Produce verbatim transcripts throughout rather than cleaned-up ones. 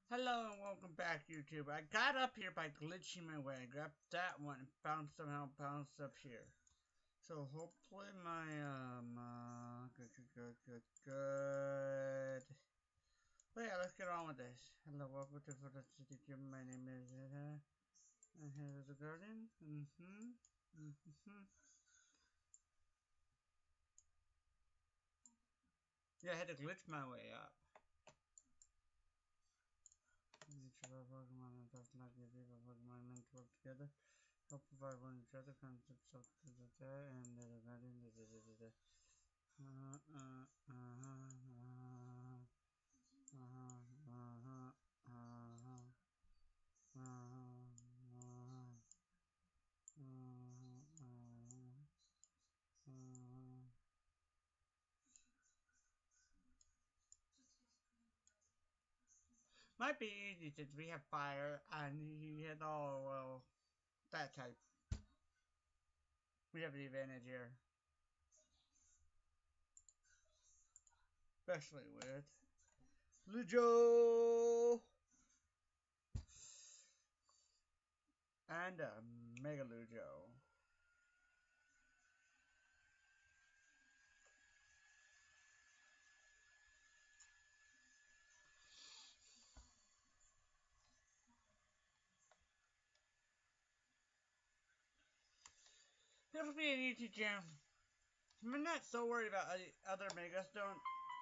Hello and welcome back, YouTube. I got up here by glitching my way. I grabbed that one and found somehow bounced up here. So hopefully my um uh, good good good good good. But yeah, let's get on with this. Hello, welcome to the City Gym. My name is uh, and here's the garden. Mm-hmm. Mm-hmm. Yeah, I had to glitch my way up. Each of our Pokemon and does not give you Pokemon meant to work together. Help provide one each other concepts of the and the guardian. Uh, uh, uh, uh, uh, uh, uh, uh, Might be easy since we have fire and he had all, well, that type. We have the advantage here. Especially with Lujo and uh, Mega Lujo. It'll be an easy gym. I'm not so worried about other Megastone.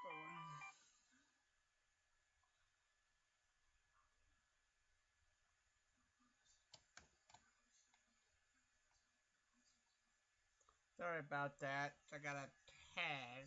Sorry about that. I got a tag.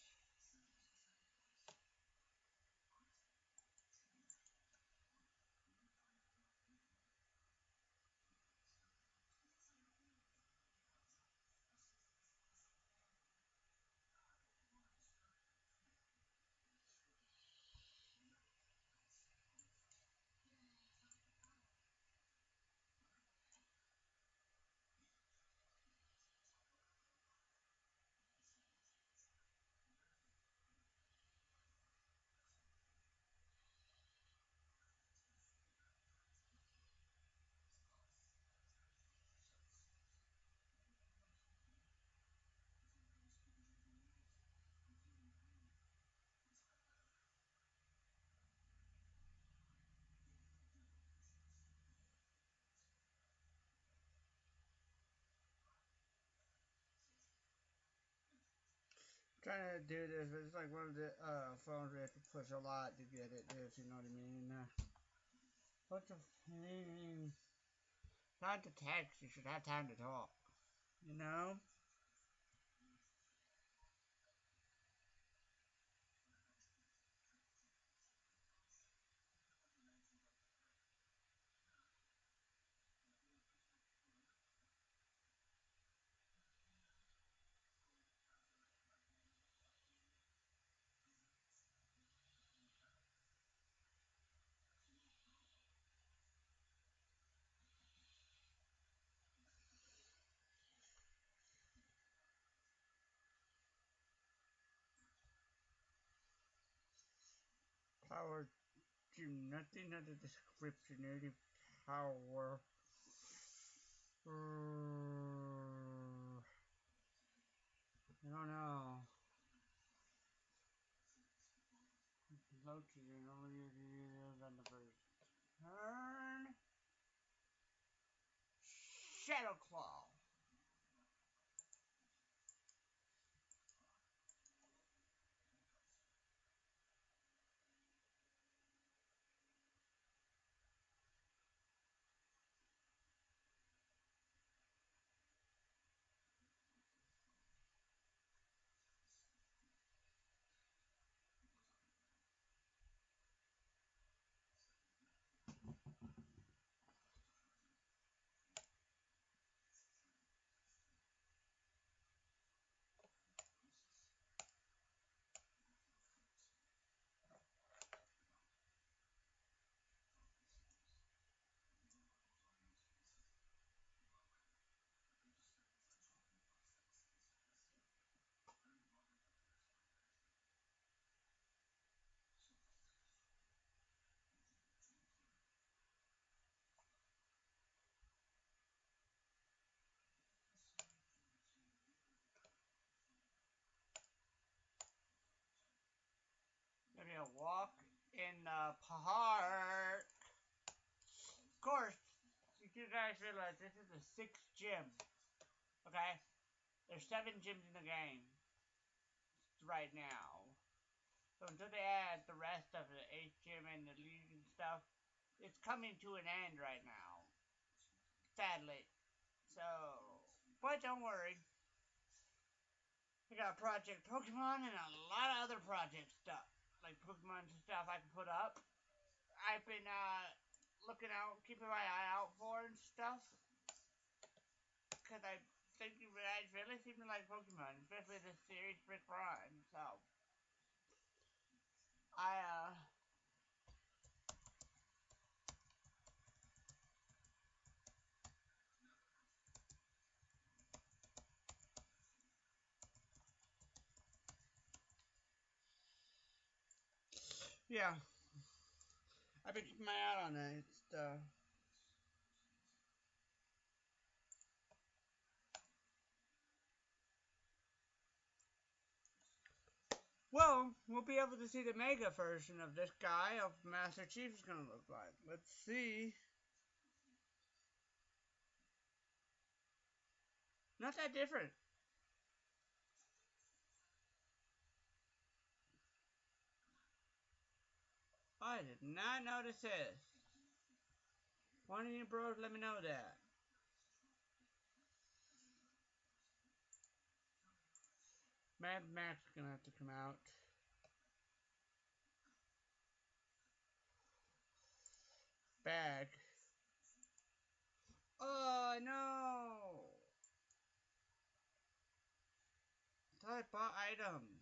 Trying to do this, but it's like one of the uh, phones we have to push a lot to get it, if you know what I mean. Uh, what the mean? Time to text, you should have time to talk. You know? Power to nothing of the description, native power. Uh, I don't know. Located only videos on the first turn. Shadow Claw. gonna walk in the park. Of course, if you guys realize this is the sixth gym, okay? There's seven gyms in the game right now. So until they add the rest of the eighth gym and the league and stuff, it's coming to an end right now. Sadly. So, but don't worry. I got Project Pokemon and a lot of other project stuff. Like Pokemon stuff I can put up. I've been uh, looking out, keeping my eye out for and stuff. Because I think you guys really seem to like Pokemon, especially this series Brick Run. So, I, uh, yeah. I've been keeping my eye out on it. It's, uh, well, we'll be able to see the Mega version of this guy of Master Chief is gonna look like. Let's see. Not that different. I did not notice this. One of you bros let me know that. Mad Max is gonna have to come out. Bag. Oh no! Type bought items.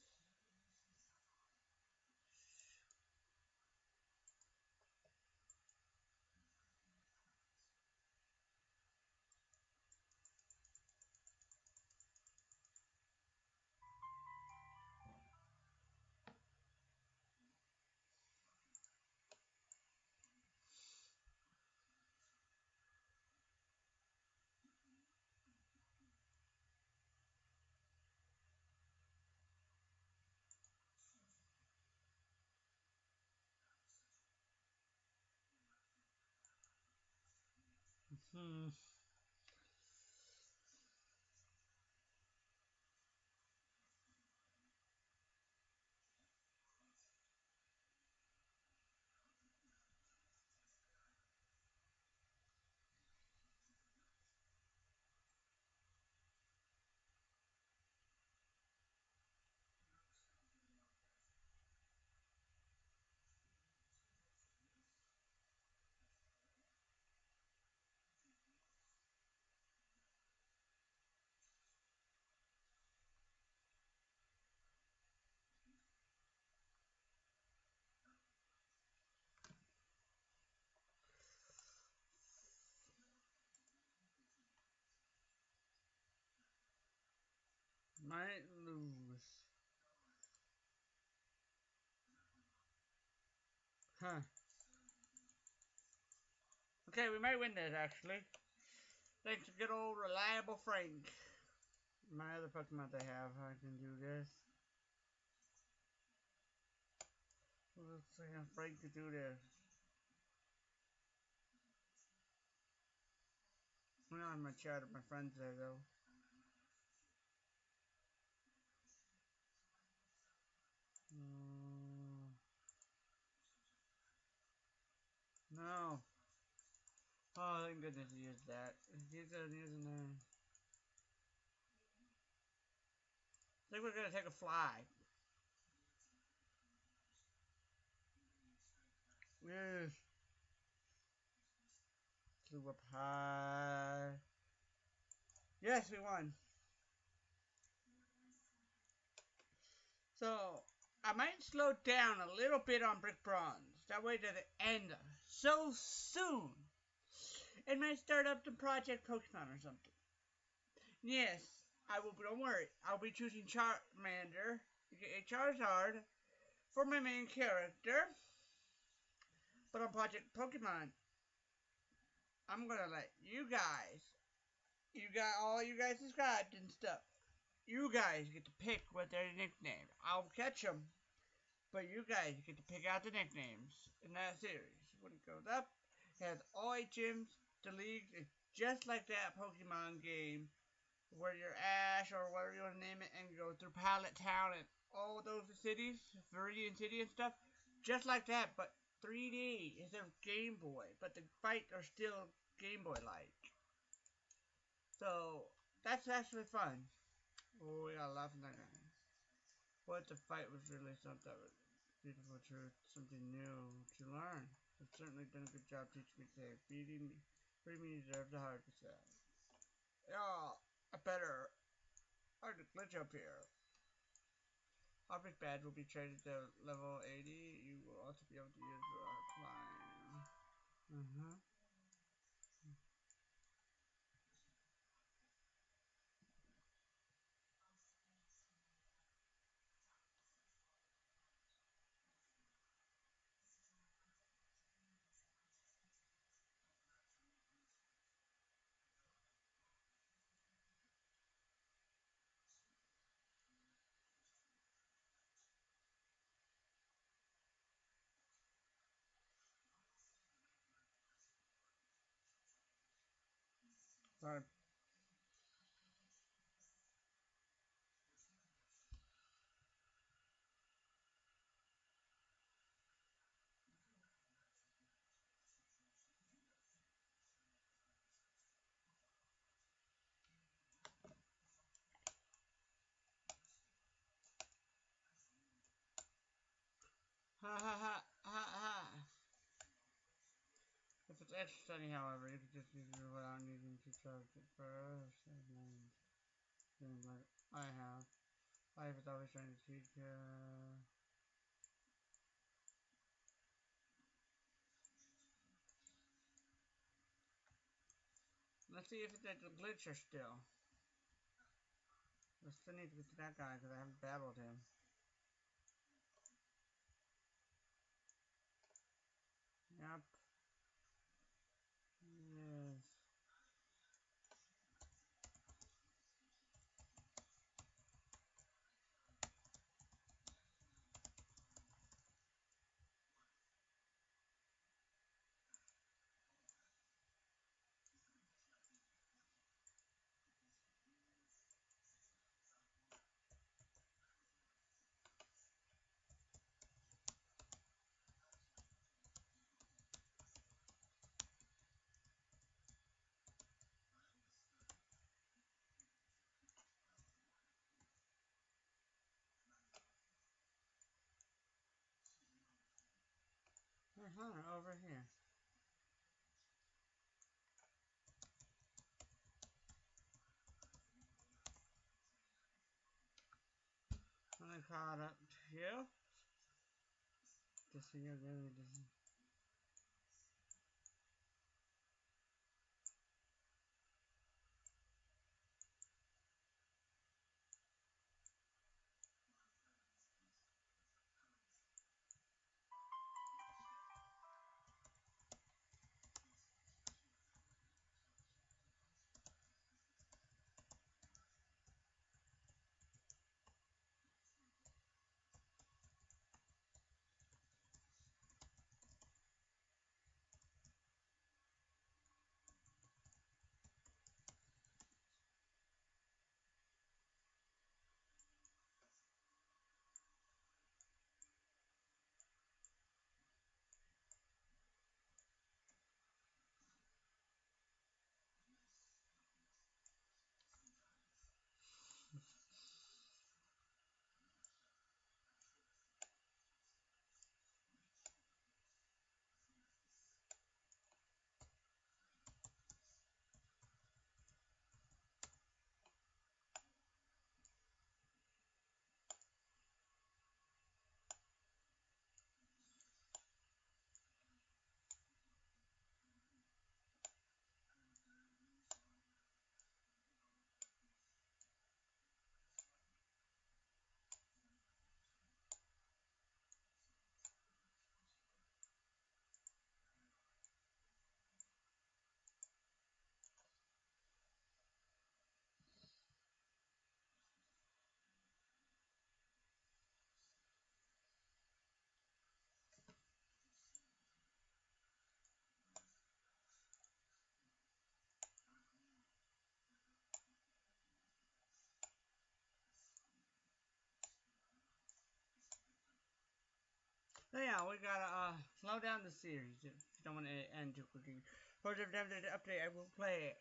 Hmm. Might lose. Huh. Okay, we might win this actually. Thanks to good old reliable Frank. My other Pokemon they have, I can do this. Let's see if Frank can do this. I'm not in my chat with my friends there though. Mm, no. Oh, thank goodness he used that. He's using that. I think we're gonna take a fly. Yes. Flew up high. Yes, we won. So, I might slow down a little bit on Brick Bronze. That way to the end so soon. It might start up the Project Pokemon or something. Yes, I will, don't worry. I'll be choosing Charmander, a Charizard, for my main character. But on Project Pokemon, I'm gonna let you guys, you got all you guys subscribed and stuff. You guys get to pick what their nickname. I'll catch them, But you guys get to pick out the nicknames in that series. When it goes up, it has all eight gyms, the league is just like that Pokemon game where you're Ash or whatever you want to name it and go through Pallet Town and all those cities, Viridian City and stuff. Just like that, but three D instead of Game Boy. But the fights are still Game Boy like. So that's actually fun. Oh, we got a lot from that guy. But the fight was really something that was beautiful truth, something new to learn. I've certainly done a good job teaching me today. Beating me, beating me deserves a hard percent. Yeah, a better hard to glitch up here. Object badge will be traded to level eighty. You will also be able to use the climb. Mm-hmm. Sorry. Ha ha ha ha ha. If it's extra sunny, however, you can just use it without needing to charge it first. And like I have. Life is always trying to teach uh Let's see if it's a glitcher still. I still need to get to that guy because I haven't battled him. Yep. Yes. Uh-huh, over here. I'm caught up to you. Just so you're really just So yeah, we gotta uh, slow down the series if you don't want to end too quickly. Or every time there's an update, I will play it.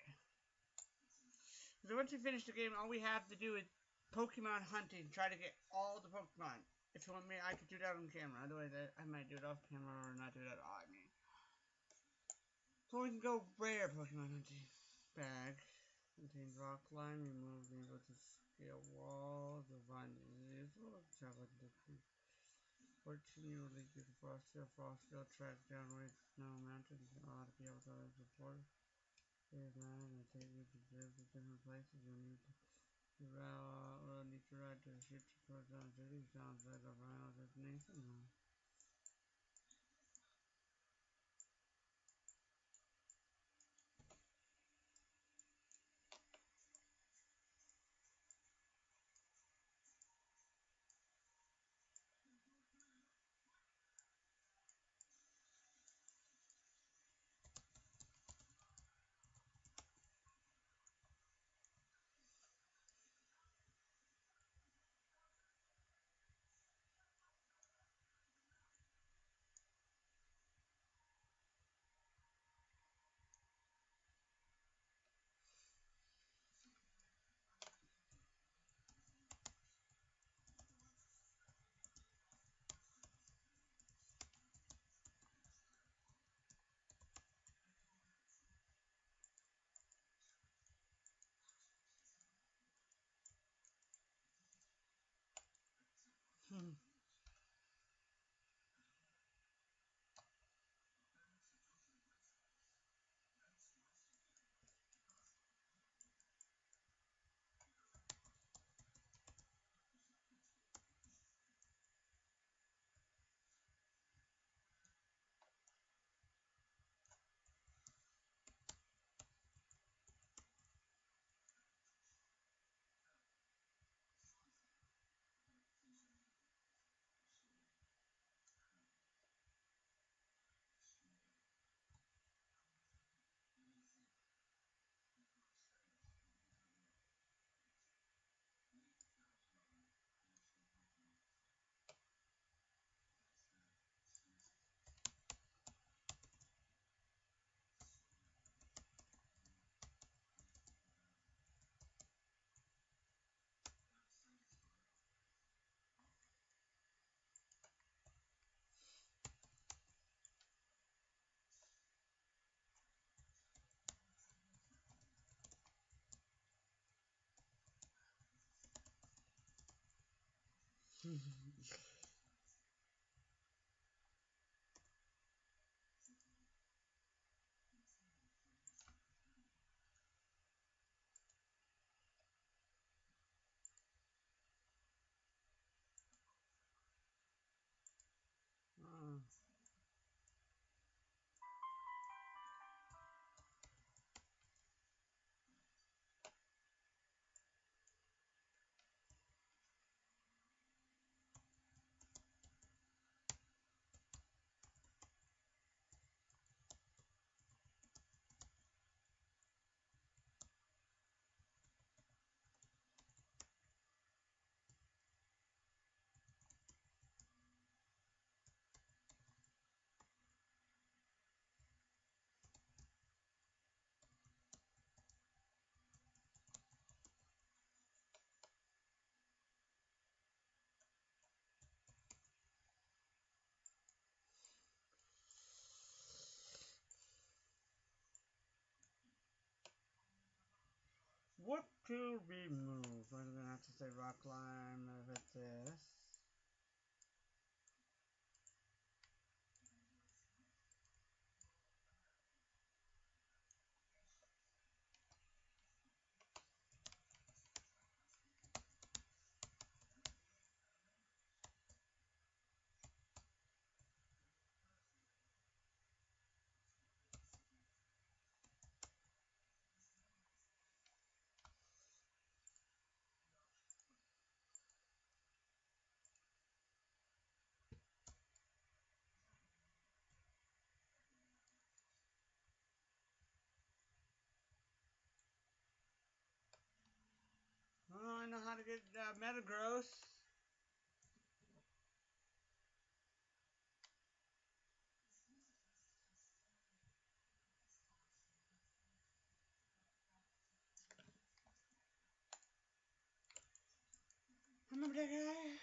So once you finish the game, all we have to do is Pokemon hunting. Try to get all the Pokemon. If you want me, I could do that on camera. Otherwise, I, I might do it off camera or not do that at all. I mean, so we can go rare Pokemon hunting. Bag contains rock climb. Remove the able to scale walls. Divine is useful. Travel to fourteen year old league the Frostville. Frostville track downward snow mountains. A lot of people to support. Save land and take you to different places. You need to You will need to ride to the ship to close down the city. Sounds like a final destination. Hmm. uh. What to remove? I'm gonna have to say rock climb if it's this. Oh, I know how to get uh, Metagross. Remember that guy?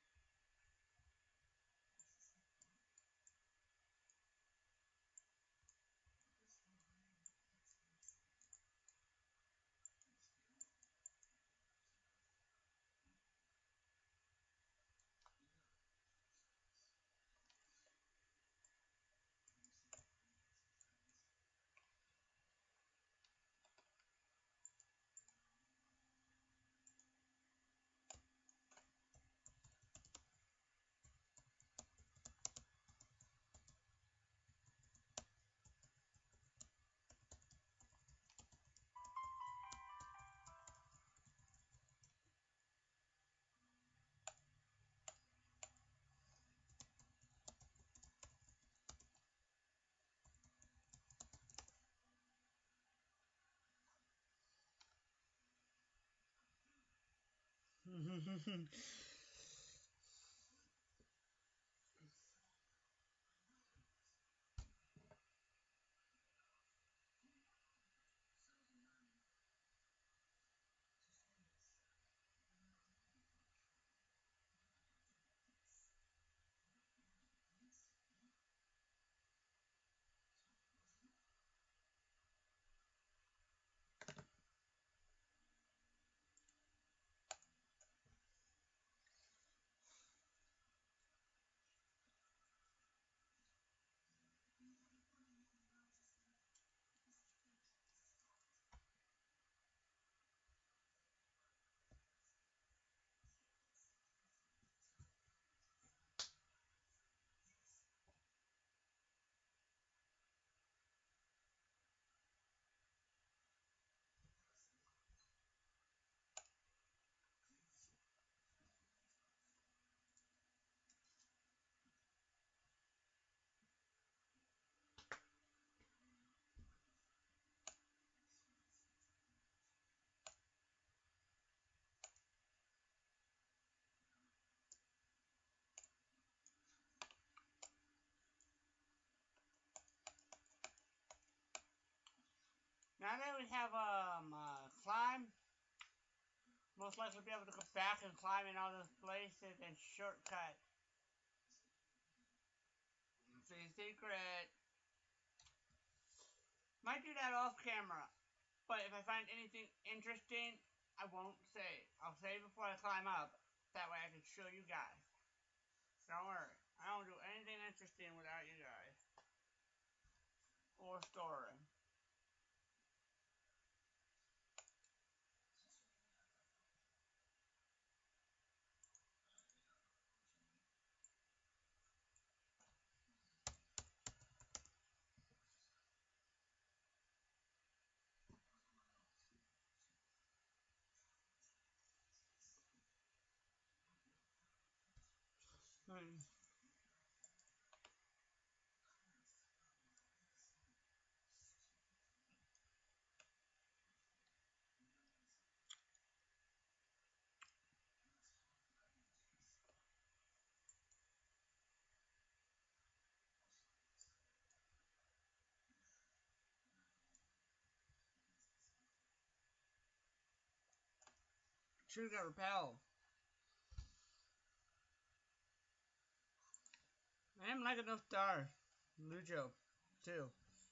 Now that we have um uh, climb, most likely be able to go back and climb in all those places and shortcut. It's a secret. Might do that off camera, but if I find anything interesting, I won't say. I'll say before I climb up. That way I can show you guys. Don't worry. I don't do anything interesting without you guys. Or story. Hmm. Should've got repelled. I am liking those stars. Lujo, too.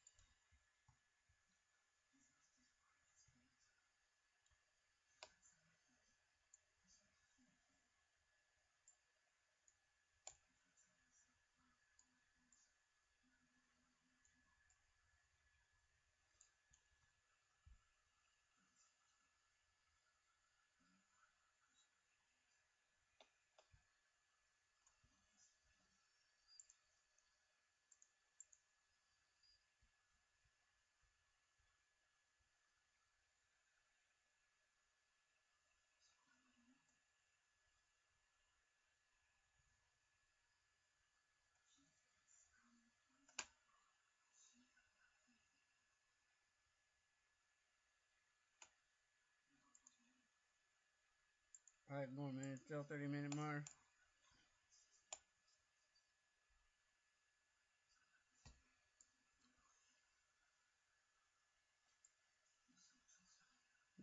Alright, more minutes, still thirty minute mark.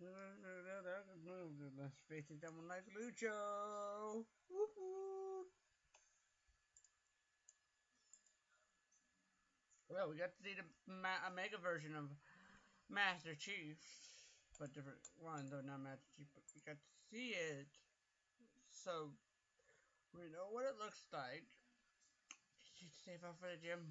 Let's face it, someone like Lucho. Woo-hoo. Well, we got to see the ma- a mega version of Master Chief, but different one, though not Master Chief, but we got to see it. So, we know what it looks like. Save up for the gym.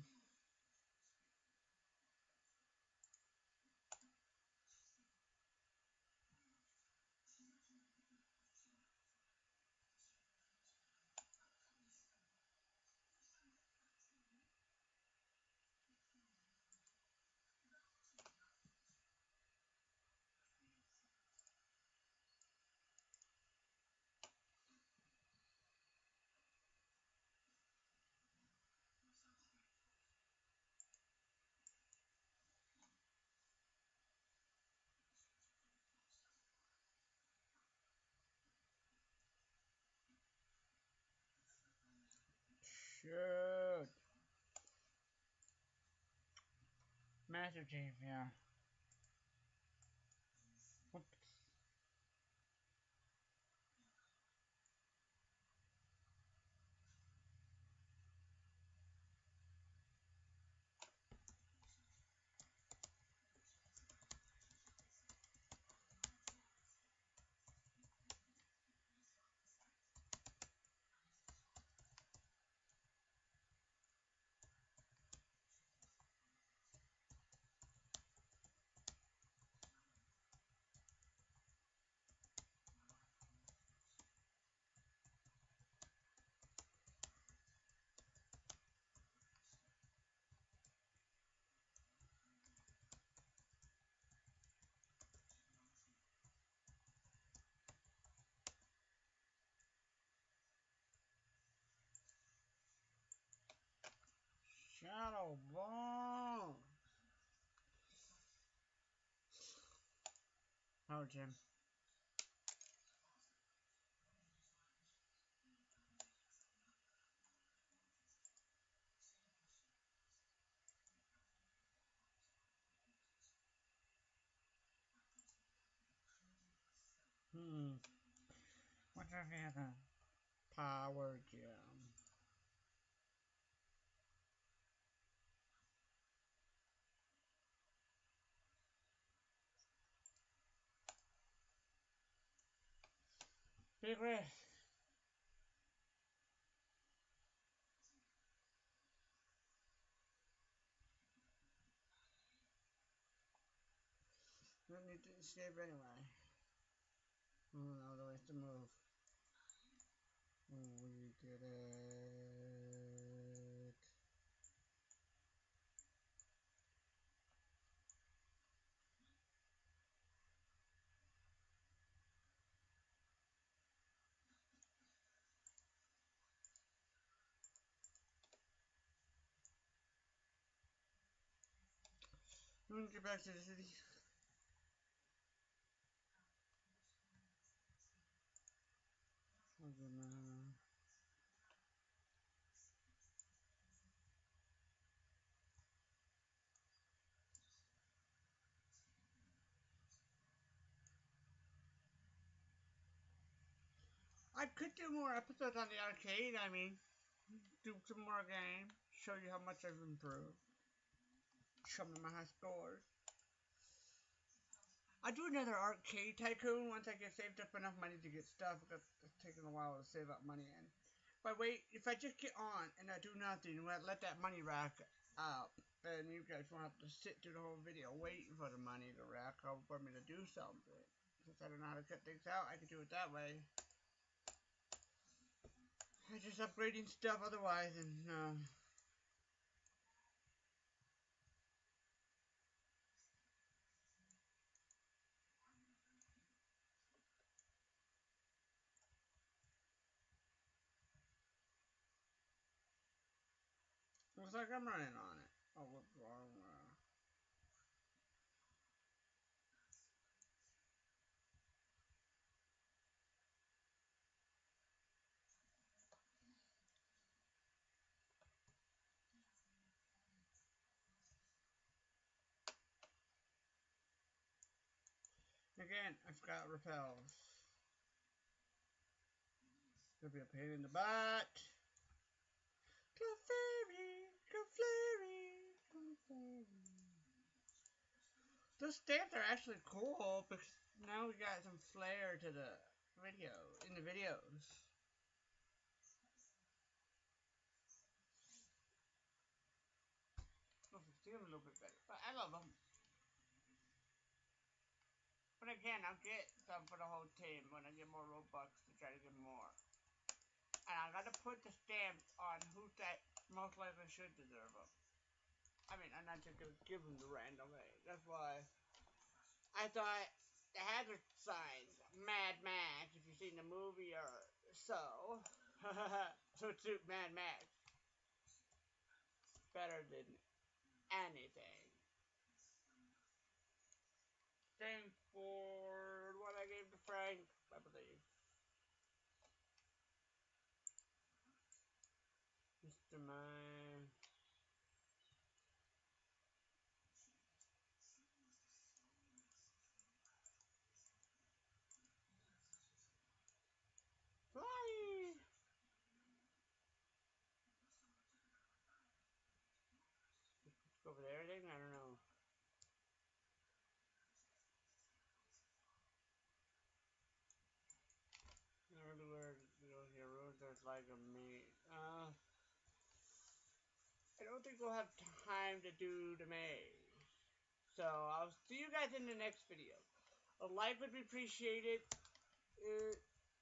Shoot. Master Chief, yeah. Oops. Shadow Ball. Oh, Jim. Hmm. What's our other power gem? Big risk. Don't need to escape anyway. Oh no, the ways to move. We did it. We can get back to the city. I could do more episodes on the arcade. I mean, do some more games. Show you how much I've improved. Show me my high scores. I do another arcade tycoon once I get saved up enough money to get stuff. Because it's taking a while to save up money. And if I wait, if I just get on and I do nothing, let that money rack up, and you guys won't have to sit through the whole video waiting for the money to rack up for me to do something. Since I don't know how to cut things out, I can do it that way. I just upgrading stuff otherwise, and uh, looks like I'm running on it. Oh, what's wrong? Uh, Again, I forgot repels. Gonna be a pain in the butt. Clefairy, Clefairy, Clefairy. Those stamps are actually cool because now we got some flair to the video, in the videos. I can see them a little bit better, but I love them. But again, I'll get some for the whole team when I get more Robux to try to get more. And I gotta put the stamps on who that most likely should deserve them. I mean, I'm not just gonna give them the random way. That's why I thought the hazard signs, Mad Max, if you've seen the movie or so. So to Mad Max. Better than anything. Same for what I gave to Frank, I believe. Mister Mime. Fly! Go over there, then? I don't know. Everywhere those heroes, there's like a maze. Uh, I don't think we'll have time to do the maze. So, I'll see you guys in the next video. A like would be appreciated. Uh,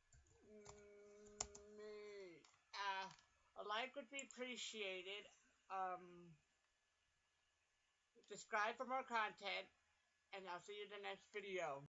me, uh, a like would be appreciated. Um, subscribe for more content, and I'll see you in the next video.